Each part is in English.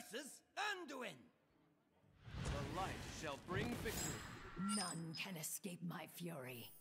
versus Anduin. The light shall bring victory. None can escape my fury.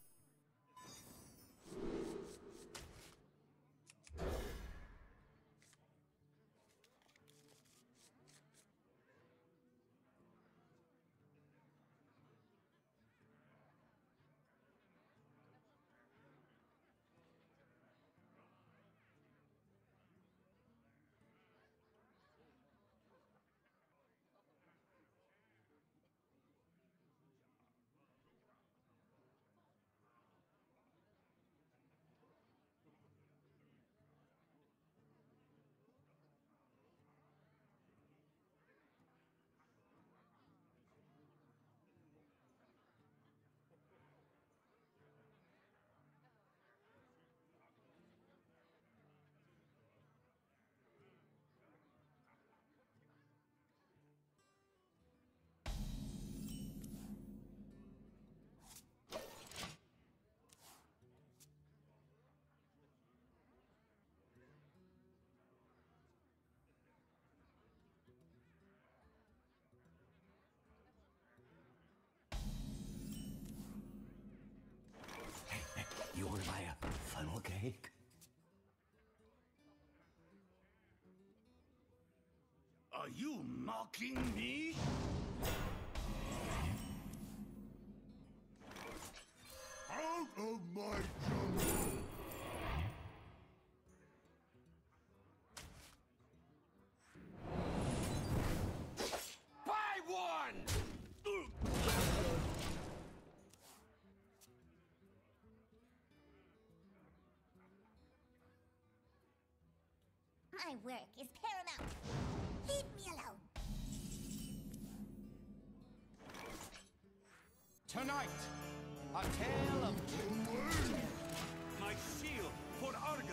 You want to buy a funnel cake? Are you mocking me? Out of my jungle! Buy one! My work is paramount. Leave me alone. Tonight, a tale of two. My shield for Argus!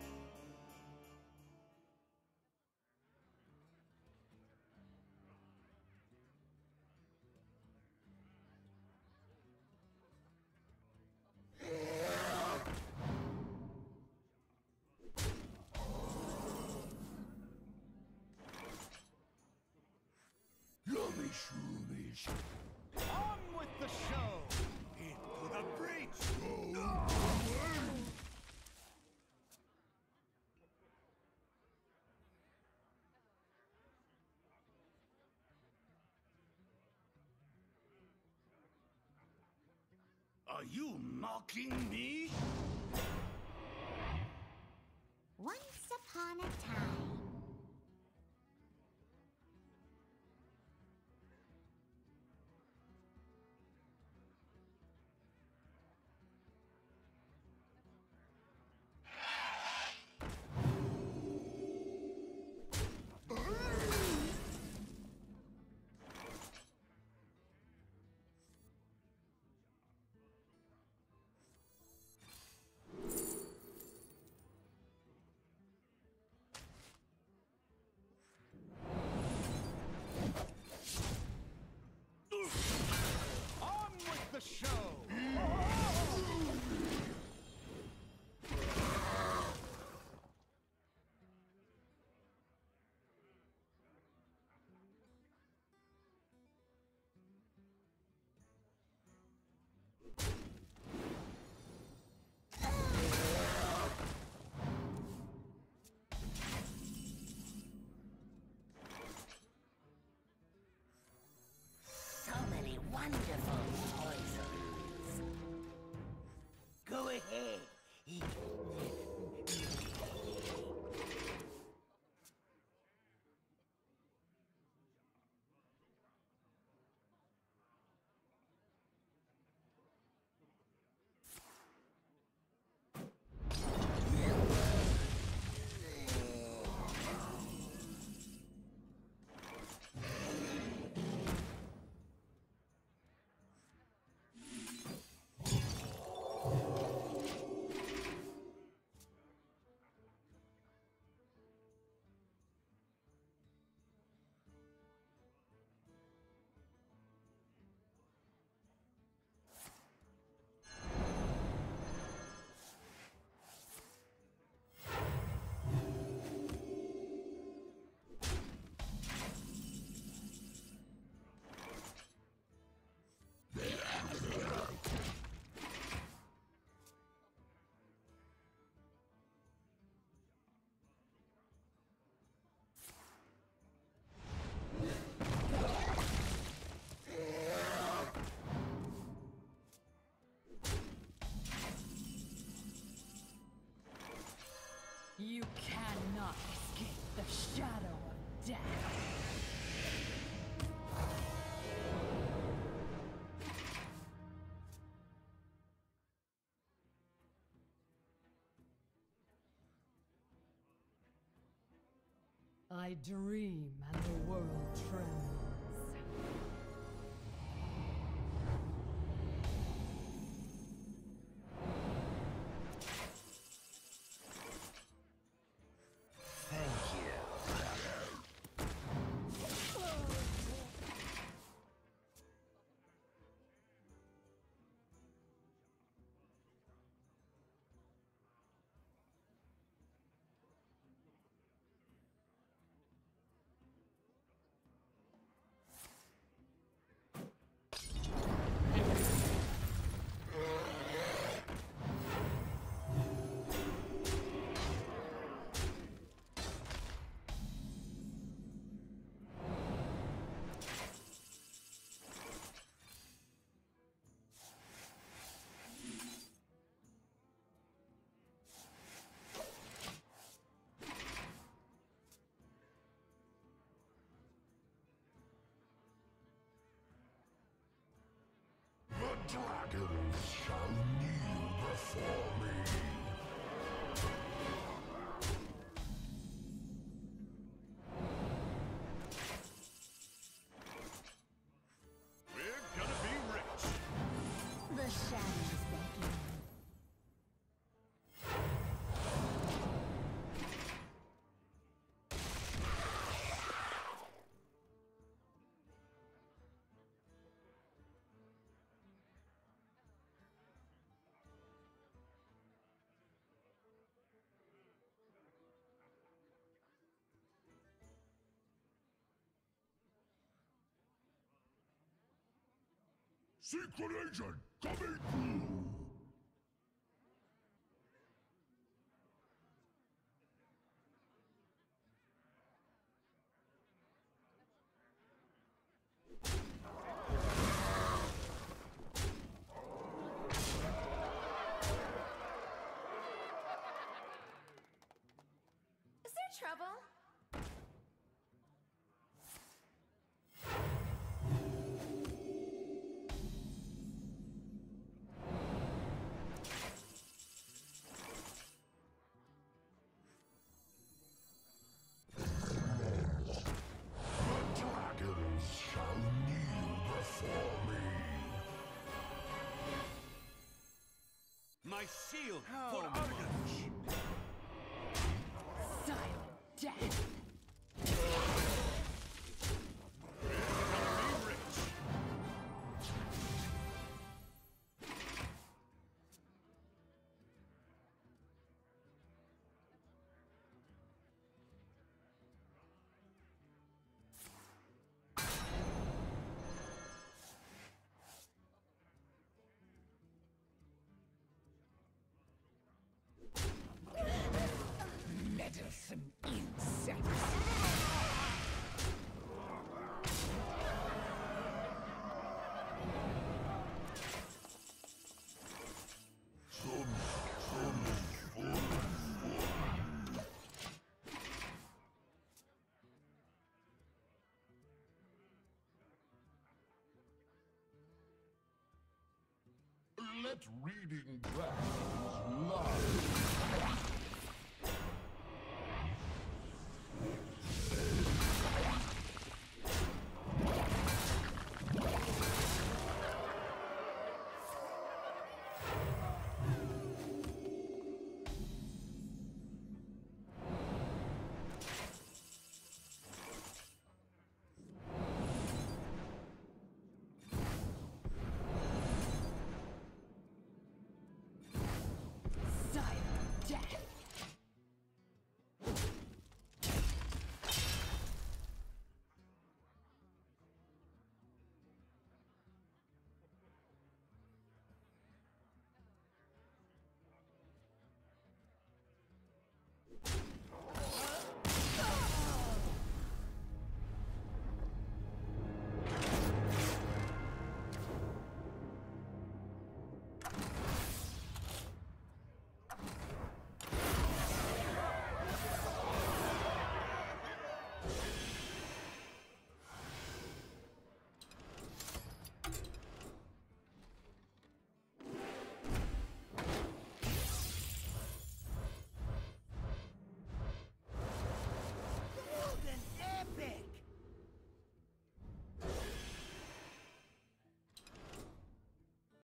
Yummy shroomies. On with the show. Into the breach! Go away! Are you mocking me? Once upon a time. cannot escape the shadow of death. I dream and the world trembles. Thank you. The dragons shall kneel before me. We're gonna be rich. The shadows beckon. Secret agent coming through! Is there trouble? The dragons shall kneel before me. My shield for Argan. Silent death. We're gonna be rich. Meddlesome insects. Let reading dragons lie.